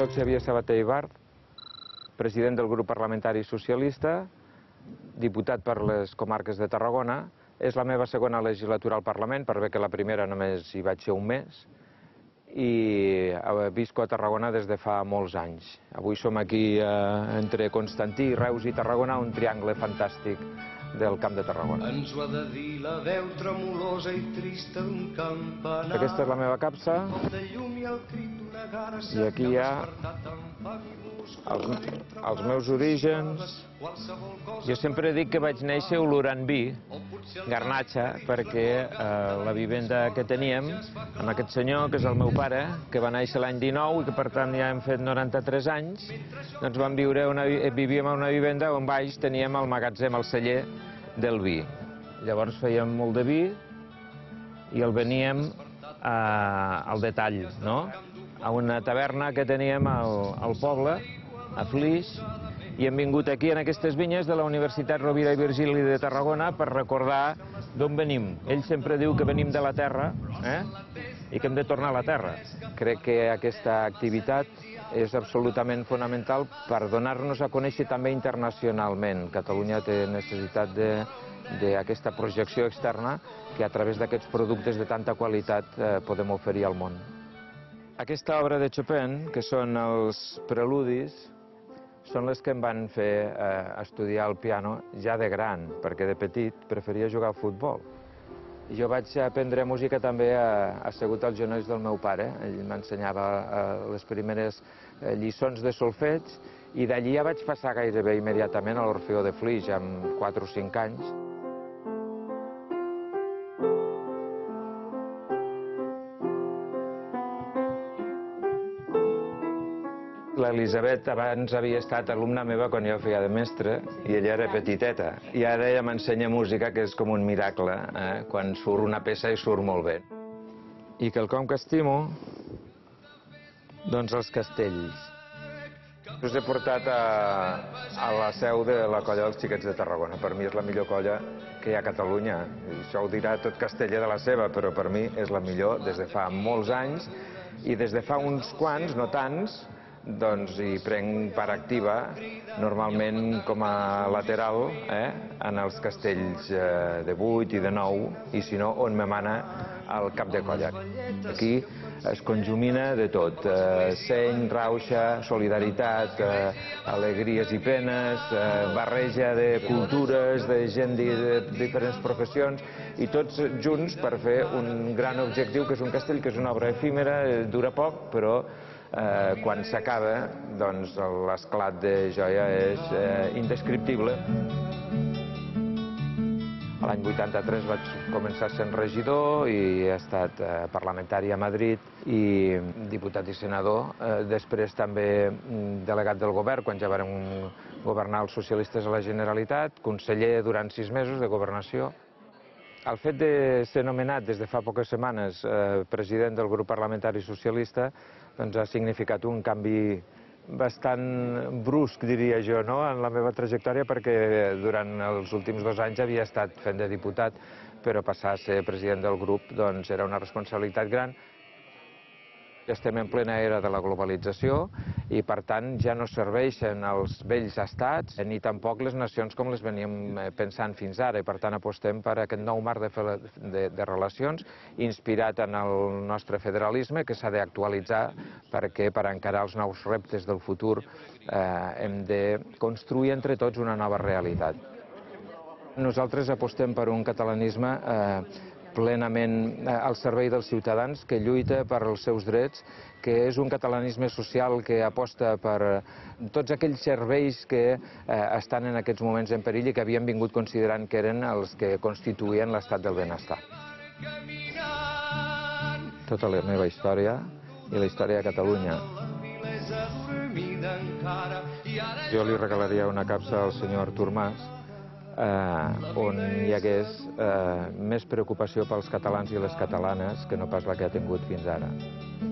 Soc Xavier Sabater Ibart, president del grup parlamentari socialista, diputat per les comarques de Tarragona. És la meva segona legislatura al Parlament, per bé que la primera només hi vaig ser un mes, i visco a Tarragona des de fa molts anys. Avui som aquí entre Constantí, Reus i Tarragona, un triangle fantàstic del Camp de Tarragona. Ens ho ha de dir la veu tremolosa i trista d'un campanar. Aquesta és la meva capsa, i aquí hi ha els meus orígens. Jo sempre dic que vaig néixer olorant vi, garnatxa, perquè la vivenda que teníem amb aquest senyor, que és el meu pare, que va néixer l'any 19 i que per tant ja hem fet 93 anys, doncs vivíem en una vivenda on baix teníem el magatzem, el celler del vi. Llavors fèiem molt de vi i el veníem al detall, no? A una taverna que teníem al poble, a Flix, i hem vingut aquí en aquestes vinyes de la Universitat Rovira i Virgili de Tarragona per recordar d'on venim. Ell sempre diu que venim de la terra i que hem de tornar a la terra. Crec que aquesta activitat és absolutament fonamental per donar-nos a conèixer també internacionalment. Catalunya té necessitat d'aquesta projecció externa que a través d'aquests productes de tanta qualitat podem oferir al món. Aquesta obra de Chopin, que són els preludis, són les que em van fer estudiar el piano ja de gran, perquè de petit preferia jugar al futbol. Jo vaig aprendre música també assegut als genolls del meu pare. Ell m'ensenyava les primeres lliçons de solfeig i d'allí ja vaig passar gairebé immediatament a l'Orfeó de Flix, amb 4 o 5 anys. L'Elisabet abans havia estat alumna meva quan jo feia de mestre i ella era petiteta. I ara ella m'ensenya música, que és com un miracle, quan surt una peça i surt molt bé. I quelcom que estimo, doncs els castells. Us he portat a la seu de la colla dels Xiquets de Tarragona. Per mi és la millor colla que hi ha a Catalunya. Això ho dirà tot Castella de la seva, però per mi és la millor des de fa molts anys i des de fa uns quants, no tants, doncs hi prenc part activa, normalment com a lateral, en els castells de 8 i de 9, i si no, on me mana el cap de colla. Aquí es conjumina de tot, seny, rauxa, solidaritat, alegries i penes, barreja de cultures, de gent de diferents professions, i tots junts per fer un gran objectiu, que és un castell, que és una obra efímera, dura poc, però quan s'acaba, doncs l'esclat de joia és indescriptible. L'any 83 vaig començar sent regidor i he estat parlamentari a Madrid i diputat i senador. Després també delegat del govern, quan ja vàrem governar els socialistes a la Generalitat, conseller durant 6 mesos de governació. El fet de ser nomenat des de fa poques setmanes president del grup parlamentari socialista doncs ha significat un canvi bastant brusc, diria jo, en la meva trajectòria, perquè durant els últims 2 anys havia estat fent de diputat, però passar a ser president del grup doncs era una responsabilitat gran. Estem en plena era de la globalització i, per tant, ja no serveixen els vells estats ni tampoc les nacions com les veníem pensant fins ara. I, per tant, apostem per aquest nou marc de relacions inspirat en el nostre federalisme, que s'ha d'actualitzar perquè per encarar els nous reptes del futur hem de construir entre tots una nova realitat. Nosaltres apostem per un catalanisme plenament al servei dels ciutadans, que lluita per als seus drets, que és un catalanisme social que aposta per tots aquells serveis que estan en aquests moments en perill i que havíem vingut considerant que eren els que constituïen l'estat del benestar. Tota la meva història i la història de Catalunya. Jo li regalaria una capsa al senyor Artur Mas, on hi hagués més preocupació pels catalans i les catalanes que no pas la que ha tingut fins ara.